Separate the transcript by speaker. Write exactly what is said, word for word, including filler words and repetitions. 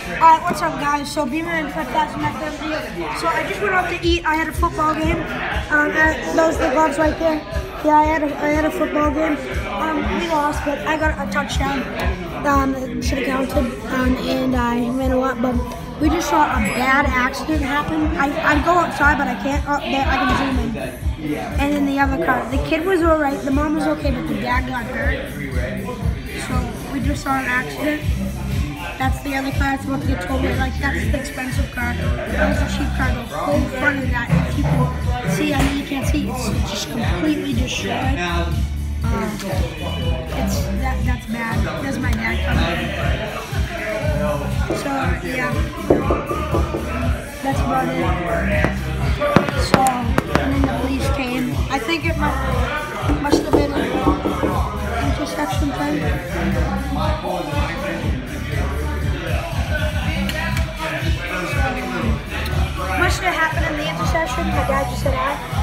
Speaker 1: Alright, what's up guys? So Beamer and Podcast back there video. So I just went out to eat. I had a football game. Um, uh, those are the gloves right there. Yeah, I had a, I had a football game. Um, we lost, but I got a touchdown. Um, should have counted. Um, and I ran a lot, but we just saw a bad accident happen. I I go outside, but I can't. Oh, there, I can zoom in. And then the other car, the kid was alright. The mom was okay, but the dad got hurt. So we just saw an accident. That's the other car. It's about to get totally like that's the expensive car. That was the cheap car. The whole front of that, if you can see, I mean you can't see, it's just completely destroyed. Um, it's that that's bad. There's my dad coming. So yeah, that's about it. So and then the police came. I think it must must have been an intersection thing. Must have happened in the intersection. My dad just said hi.